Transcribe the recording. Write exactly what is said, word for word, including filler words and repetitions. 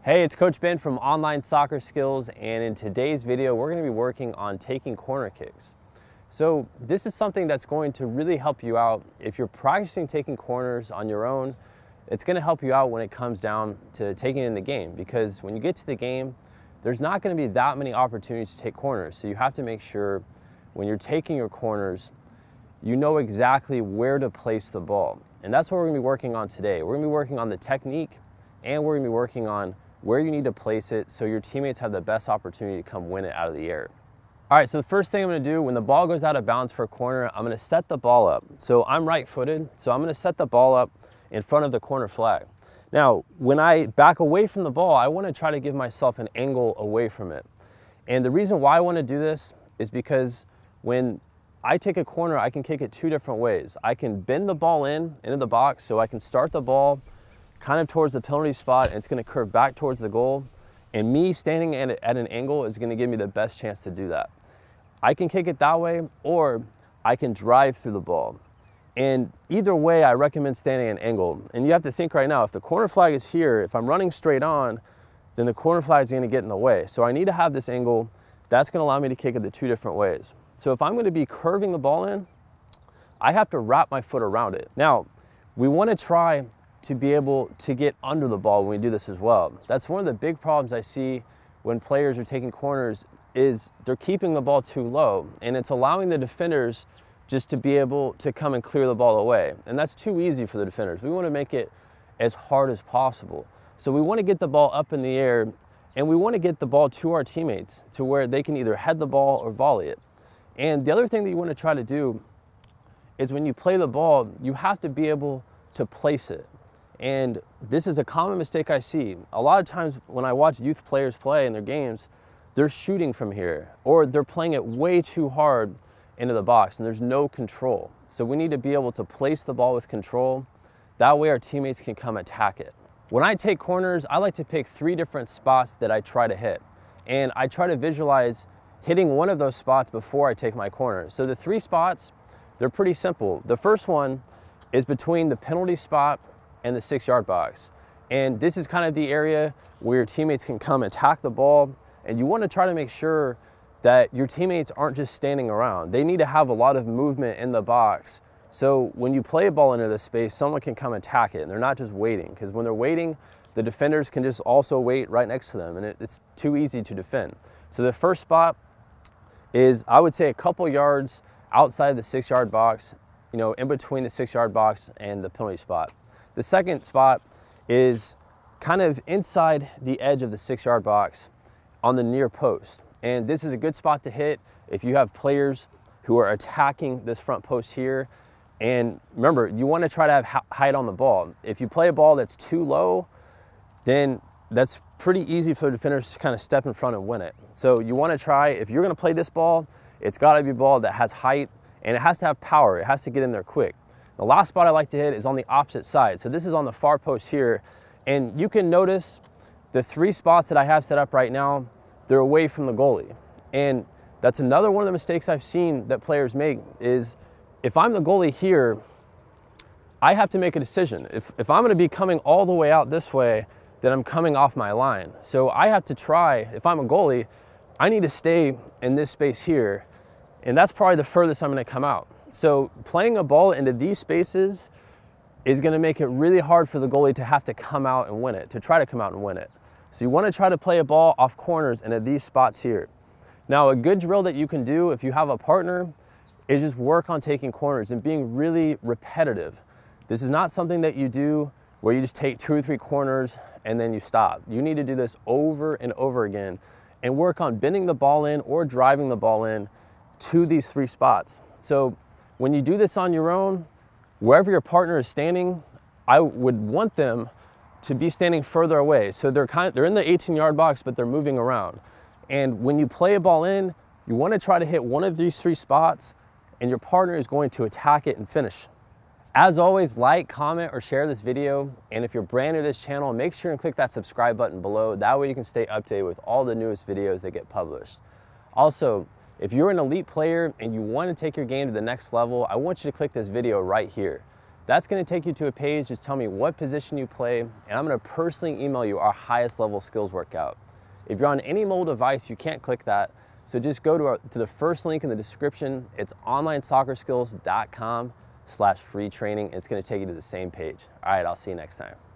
Hey, it's Coach Ben from Online Soccer Skills, and in today's video, we're going to be working on taking corner kicks. So this is something that's going to really help you out. If you're practicing taking corners on your own, it's going to help you out when it comes down to taking in the game, because when you get to the game, there's not going to be that many opportunities to take corners. So you have to make sure when you're taking your corners, you know exactly where to place the ball. And that's what we're going to be working on today. We're going to be working on the technique, and we're going to be working on where you need to place it so your teammates have the best opportunity to come win it out of the air. All right, so the first thing I'm gonna do when the ball goes out of bounds for a corner, I'm gonna set the ball up. So I'm right-footed, so I'm gonna set the ball up in front of the corner flag. Now, when I back away from the ball, I wanna try to give myself an angle away from it. And the reason why I wanna do this is because when I take a corner, I can kick it two different ways. I can bend the ball in, into the box, so I can start the ball kind of towards the penalty spot, and it's going to curve back towards the goal. And me standing at, at an angle is going to give me the best chance to do that. I can kick it that way, or I can drive through the ball. And either way, I recommend standing at an angle. And you have to think right now, if the corner flag is here, if I'm running straight on, then the corner flag is going to get in the way. So I need to have this angle that's going to allow me to kick it the two different ways. So if I'm going to be curving the ball in, I have to wrap my foot around it. Now, we want to try to be able to get under the ball when we do this as well. That's one of the big problems I see when players are taking corners, is they're keeping the ball too low, and it's allowing the defenders just to be able to come and clear the ball away. And that's too easy for the defenders. We want to make it as hard as possible. So we want to get the ball up in the air, and we want to get the ball to our teammates to where they can either head the ball or volley it. And the other thing that you want to try to do is when you play the ball, you have to be able to place it. And this is a common mistake I see. A lot of times when I watch youth players play in their games, they're shooting from here, or they're playing it way too hard into the box, and there's no control. So we need to be able to place the ball with control. That way our teammates can come attack it. When I take corners, I like to pick three different spots that I try to hit. And I try to visualize hitting one of those spots before I take my corner. So the three spots, they're pretty simple. The first one is between the penalty spot and the six yard box. And this is kind of the area where your teammates can come attack the ball, and you want to try to make sure that your teammates aren't just standing around. They need to have a lot of movement in the box. So when you play a ball into this space, someone can come attack it, and they're not just waiting, because when they're waiting, the defenders can just also wait right next to them, and it, it's too easy to defend. So the first spot is, I would say, a couple yards outside the six yard box, you know, in between the six yard box and the penalty spot. The second spot is kind of inside the edge of the six yard box on the near post. And this is a good spot to hit if you have players who are attacking this front post here. And remember, you want to try to have height on the ball. If you play a ball that's too low, then that's pretty easy for the defenders to kind of step in front and win it. So you want to try, if you're going to play this ball, it's got to be a ball that has height, and it has to have power. It has to get in there quick. The last spot I like to hit is on the opposite side. So this is on the far post here. And you can notice the three spots that I have set up right now, they're away from the goalie. And that's another one of the mistakes I've seen that players make, is if I'm the goalie here, I have to make a decision. If, if I'm gonna be coming all the way out this way, then I'm coming off my line. So I have to try, if I'm a goalie, I need to stay in this space here. And that's probably the furthest I'm gonna come out. So playing a ball into these spaces is going to make it really hard for the goalie to have to come out and win it, to try to come out and win it. So you want to try to play a ball off corners and at these spots here. Now, a good drill that you can do if you have a partner is just work on taking corners and being really repetitive. This is not something that you do where you just take two or three corners and then you stop. You need to do this over and over again and work on bending the ball in or driving the ball in to these three spots. So when you do this on your own, wherever your partner is standing, I would want them to be standing further away. So they're kind of, they're in the eighteen yard box, but they're moving around. And when you play a ball in, you want to try to hit one of these three spots, and your partner is going to attack it and finish. As always, like, comment, or share this video. And if you're brand new to this channel, make sure and click that subscribe button below. That way you can stay updated with all the newest videos that get published. Also, if you're an elite player and you want to take your game to the next level, I want you to click this video right here. That's gonna take you to a page, just tell me what position you play, and I'm gonna personally email you our highest level skills workout. If you're on any mobile device, you can't click that, so just go to, our, to the first link in the description. It's online soccer skills dot com slash free training. It's gonna take you to the same page. All right, I'll see you next time.